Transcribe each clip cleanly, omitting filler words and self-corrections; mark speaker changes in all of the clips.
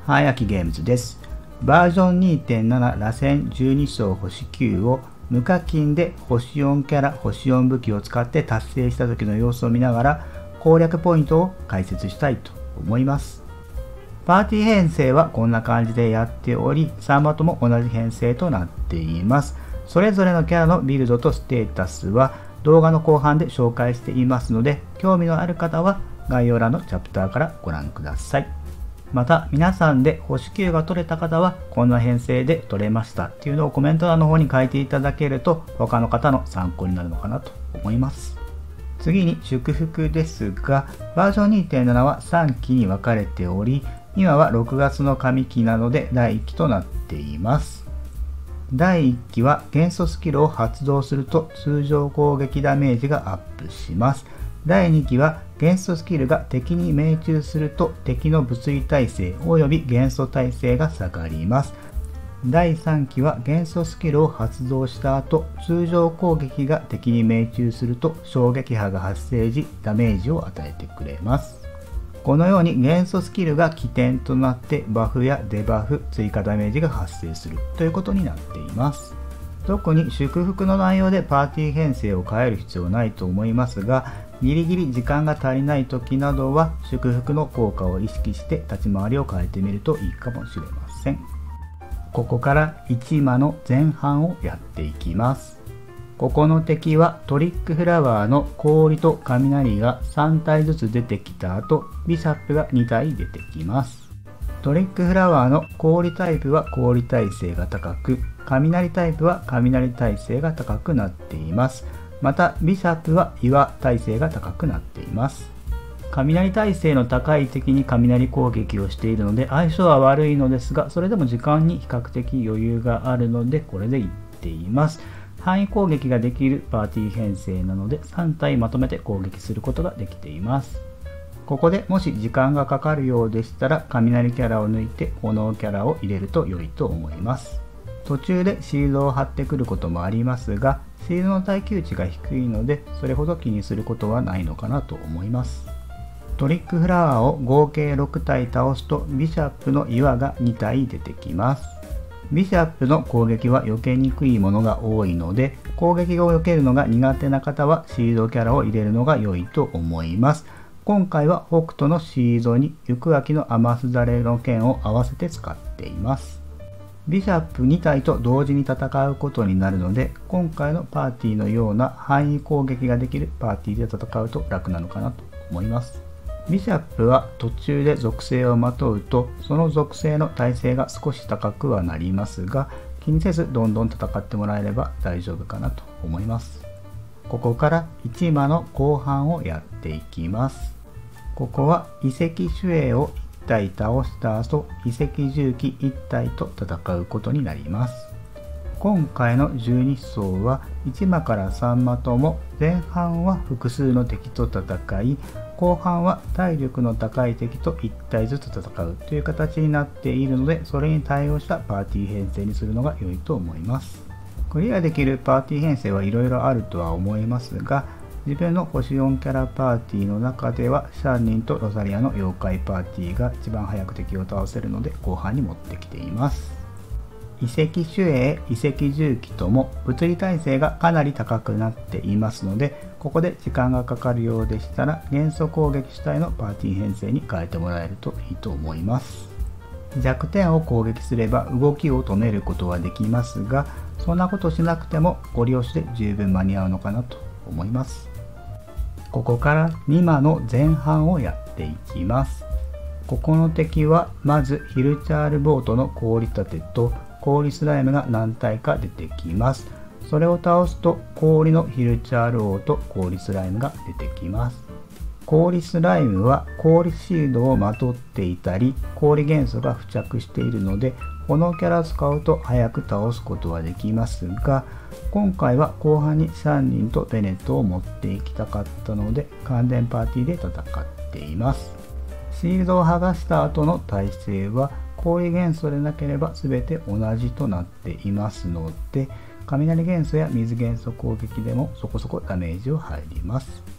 Speaker 1: はやきゲームズです。バージョン 2.7 螺旋12層星9を無課金で星4キャラ、星4武器を使って達成した時の様子を見ながら攻略ポイントを解説したいと思います。パーティー編成はこんな感じでやっており、3マとも同じ編成となっています。それぞれのキャラのビルドとステータスは動画の後半で紹介していますので、興味のある方は概要欄のチャプターからご覧ください。また皆さんで星9が取れた方はこんな編成で取れましたっていうのをコメント欄の方に書いていただけると他の方の参考になるのかなと思います。次に祝福ですが、バージョン 2.7 は3期に分かれており、今は6月の上期なので第1期となっています。第1期は元素スキルを発動すると通常攻撃ダメージがアップします。第2期は元素スキルが敵に命中すると敵の物理耐性及び元素耐性が下がります。第3期は元素スキルを発動した後、通常攻撃が敵に命中すると衝撃波が発生時ダメージを与えてくれます。このように元素スキルが起点となってバフやデバフ、追加ダメージが発生するということになっています。特に祝福の内容でパーティー編成を変える必要ないと思いますが、ギリギリ時間が足りない時などは祝福の効果を意識して立ち回りを変えてみるといいかもしれません。ここから1マの前半をやっていきます。ここの敵はトリックフラワーの氷と雷が3体ずつ出てきた後、ビシャップが2体出てきます。トリックフラワーの氷タイプは氷耐性が高く、雷タイプは雷耐性が高くなっています。またビシャップは岩耐性が高くなっています。雷耐性の高い敵に雷攻撃をしているので相性は悪いのですが、それでも時間に比較的余裕があるのでこれでいっています。範囲攻撃ができるパーティー編成なので3体まとめて攻撃することができています。ここでもし時間がかかるようでしたら雷キャラを抜いて炎キャラを入れると良いと思います。途中でシールドを貼ってくることもありますが、シールドの耐久値が低いのでそれほど気にすることはないのかなと思います。トリックフラワーを合計6体倒すとビシャップの岩が2体出てきます。ビシャップの攻撃は避けにくいものが多いので、攻撃を避けるのが苦手な方はシールドキャラを入れるのが良いと思います。今回は北斗のシールドに行く秋のアマスダレの剣を合わせて使っています。ビシャップ2体と同時に戦うことになるので、今回のパーティーのような範囲攻撃ができるパーティーで戦うと楽なのかなと思います。ビシャップは途中で属性をまとうと、その属性の耐性が少し高くはなりますが、気にせずどんどん戦ってもらえれば大丈夫かなと思います。ここから1マの後半をやっていきます。ここは遺跡守衛を1体倒した後、遺跡重機1体と戦うことになります。今回の12層は1マから3マとも前半は複数の敵と戦い、後半は体力の高い敵と1体ずつ戦うという形になっているので、それに対応したパーティー編成にするのが良いと思います。クリアできるパーティー編成はいろいろあるとは思いますが、自分の星4キャラパーティーの中ではシャンニンとロザリアの妖怪パーティーが一番早く敵を倒せるので後半に持ってきています。遺跡守衛、遺跡重機とも物理耐性がかなり高くなっていますので、ここで時間がかかるようでしたら元素攻撃主体のパーティー編成に変えてもらえるといいと思います。弱点を攻撃すれば動きを止めることはできますが、そんなことしなくてもゴリ押しで十分間に合うのかなと思います。ここから2マの前半をやっていきます。ここの敵はまずヒルチャールボートの氷立てと氷スライムが何体か出てきます。それを倒すと氷のヒルチャール王と氷スライムが出てきます。氷スライムは氷シールドをまとっていたり氷元素が付着しているので、炎キャラを使うと早く倒すことはできますが、今回は後半にシャンニンとベネットを持っていきたかったので関連パーティーで戦っています。シールドを剥がした後の耐性は氷元素でなければ全て同じとなっていますので、雷元素や水元素攻撃でもそこそこダメージを入ります。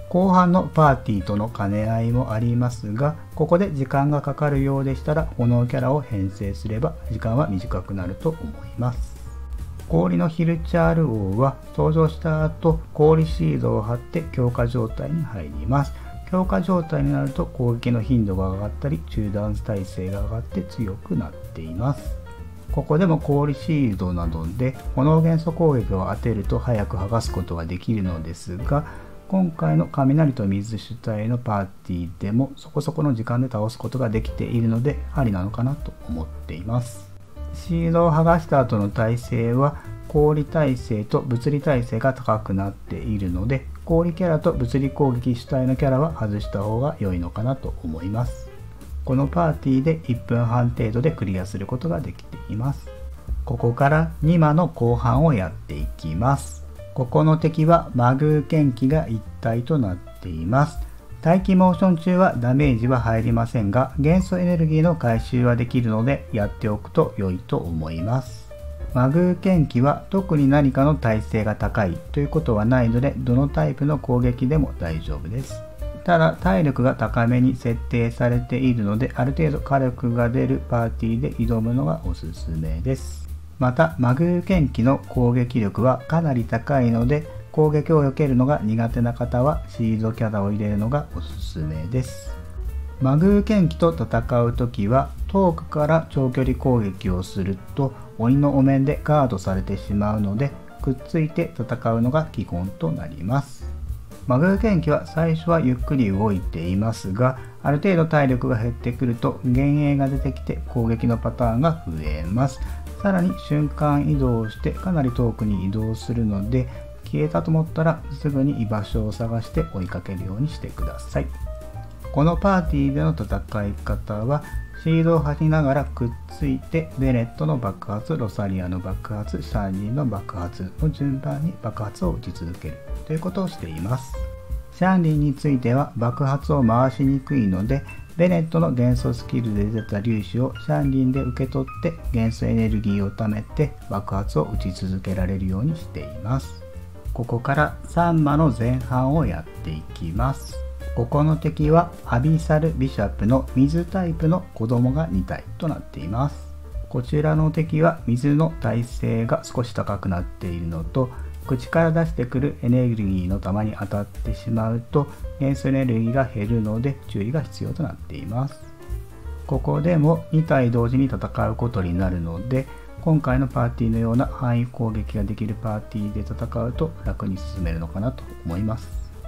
Speaker 1: 後半のパーティーとの兼ね合いもありますが、ここで時間がかかるようでしたら炎キャラを編成すれば時間は短くなると思います。氷のヒルチャール王は登場した後、氷シードを貼って強化状態に入ります。強化状態になると攻撃の頻度が上がったり中断耐性が上がって強くなっています。ここでも氷シールドなどで炎元素攻撃を当てると早く剥がすことができるのですが、今回の雷と水主体のパーティーでもそこそこの時間で倒すことができているのでありなのかなと思っています。シールドを剥がした後の耐性は氷耐性と物理耐性が高くなっているので、氷キャラと物理攻撃主体のキャラは外した方が良いのかなと思います。このパーティーで1分半程度でクリアすることができています。ここから2魔の後半をやっていきます。ここの敵はマグー剣気が一体となっています。待機モーション中はダメージは入りませんが、元素エネルギーの回収はできるのでやっておくと良いと思います。マグー剣気は特に何かの耐性が高いということはないので、どのタイプの攻撃でも大丈夫です。ただ体力が高めに設定されているので、ある程度火力が出るパーティーで挑むのがおすすめです。またマグー剣気の攻撃力はかなり高いので、攻撃を避けるのが苦手な方はシールドキャラを入れるのがおすすめです。マグー剣気と戦うときは遠くから長距離攻撃をすると鬼のお面でガードされてしまうので、くっついて戦うのが基本となります。マグー剣気は最初はゆっくり動いていますが、ある程度体力が減ってくると幻影が出てきて攻撃のパターンが増えます。さらに瞬間移動してかなり遠くに移動するので、消えたと思ったらすぐに居場所を探して追いかけるようにしてください。このパーティーでの戦い方はシールドを張りながらくっついてベネットの爆発、ロサリアの爆発、シャンリンの爆発の順番に爆発を打ち続けるということをしています。シャンリンについては爆発を回しにくいので、ベネットの元素スキルで出た粒子をシャンリンで受け取って元素エネルギーを貯めて爆発を打ち続けられるようにしています。ここから3魔の前半をやっていきます。ここの敵はアビサルビシャップの水タイプの子供が2体となっています。こちらの敵は水の耐性が少し高くなっているのと、口から出してくるエネルギーの玉に当たってしまうと元素エネルギーが減るので注意が必要となっています。ここでも2体同時に戦うことになるので、今回のパーティーのような範囲攻撃ができるパーティーで戦うと楽に進めるのかなと思います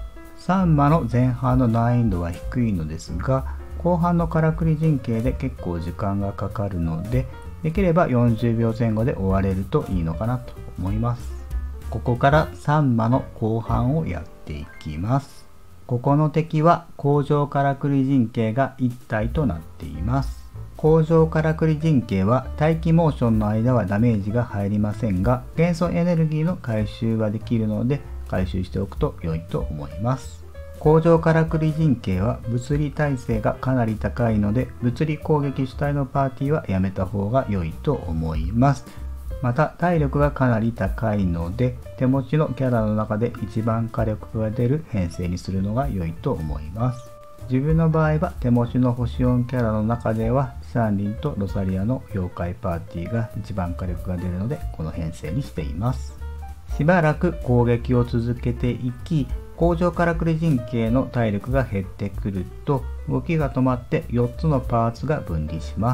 Speaker 1: 。3魔の前半の難易度は低いのですが、後半のからくり陣形で結構時間がかかるので、できれば40秒前後で終われるといいのかなと思います。ここから3魔の後半をやっていきます。ここの敵は工場からくり陣形が1体となっています。工場からくり陣形は待機モーションの間はダメージが入りませんが、元素エネルギーの回収はできるので回収しておくと良いと思います。工場からくり陣形は物理耐性がかなり高いので、物理攻撃主体のパーティーはやめた方が良いと思います。また体力がかなり高いので、手持ちのキャラの中で一番火力が出る編成にするのが良いと思います。自分の場合は手持ちの星4キャラの中ではシャンリンとロサリアの妖怪パーティーが一番火力が出るので、この編成にしています。しばらく攻撃を続けていき、工場からくり陣形の体力が減ってくると動きが止まって4つのパーツが分離します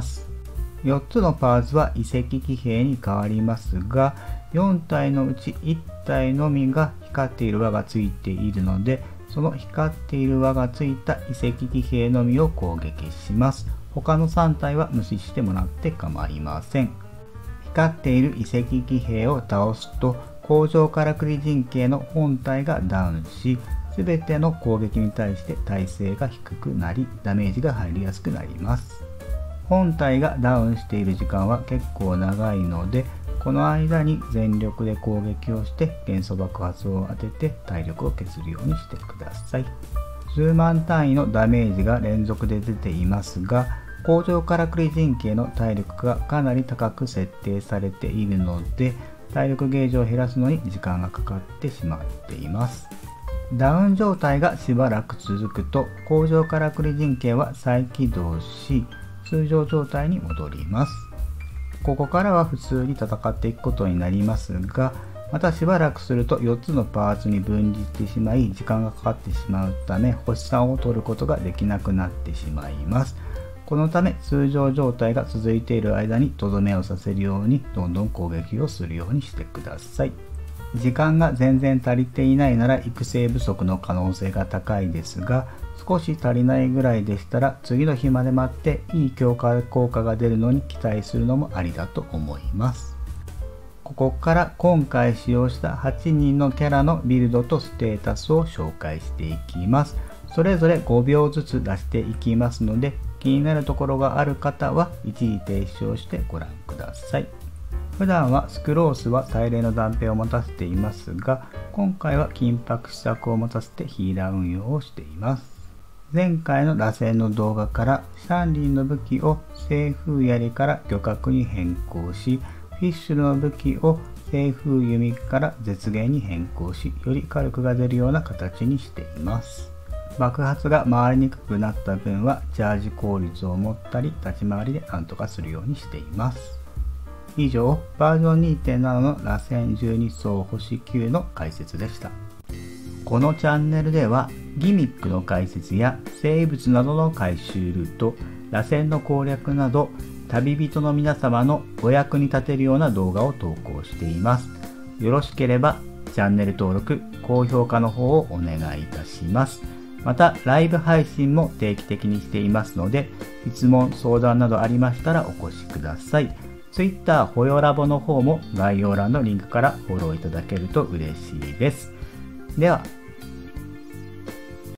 Speaker 1: 。4つのパーツは遺跡騎兵に変わりますが、4体のうち1体のみが光っている輪がついているので、その光っている輪がついた遺跡騎兵のみを攻撃します。他の3体は無視してもらって構いません。光っている遺跡騎兵を倒すと工場からくり陣形の本体がダウンし、全ての攻撃に対して耐性が低くなりダメージが入りやすくなります。本体がダウンしている時間は結構長いので、この間に全力で攻撃をして元素爆発を当てて体力を削るようにしてください。数万単位のダメージが連続で出ていますが、工場からくり陣形の体力がかなり高く設定されているので、体力ゲージを減らすのに時間がかかってしまっています。 ダウン状態がしばらく続くと甲状からくり神経は再起動し、通常状態に戻ります。ここからは普通に戦っていくことになりますが、またしばらくすると4つのパーツに分離してしまい時間がかかってしまうため、星3を取ることができなくなってしまいます。このため通常状態が続いている間にとどめをさせるようにどんどん攻撃をするようにしてください。時間が全然足りていないなら育成不足の可能性が高いですが、少し足りないぐらいでしたら次の日まで待っていい強化効果が出るのに期待するのもありだと思います。ここから今回使用した8人のキャラのビルドとステータスを紹介していきます。それぞれ5秒ずつ出していきますので、気になるところがある方は一時停止をしてご覧ください。普段はスクロースは大量の断片を持たせていますが、今回は金箔試作を持たせてヒーラー運用をしています。前回の螺旋の動画からシャンリンの武器を西風槍から漁獲に変更し、フィッシュの武器を西風弓から絶芸に変更し、より火力が出るような形にしています。爆発が回りにくくなった分はチャージ効率を持ったり立ち回りで何とかするようにしています。以上、バージョン 2.7 の螺旋12層星9の解説でした。このチャンネルではギミックの解説や生物などの回収ルート、螺旋の攻略など旅人の皆様のお役に立てるような動画を投稿しています。よろしければチャンネル登録、高評価の方をお願いいたします。またライブ配信も定期的にしていますので、質問相談などありましたらお越しください。Twitter ほよラボの方も概要欄のリンクからフォローいただけると嬉しいです。では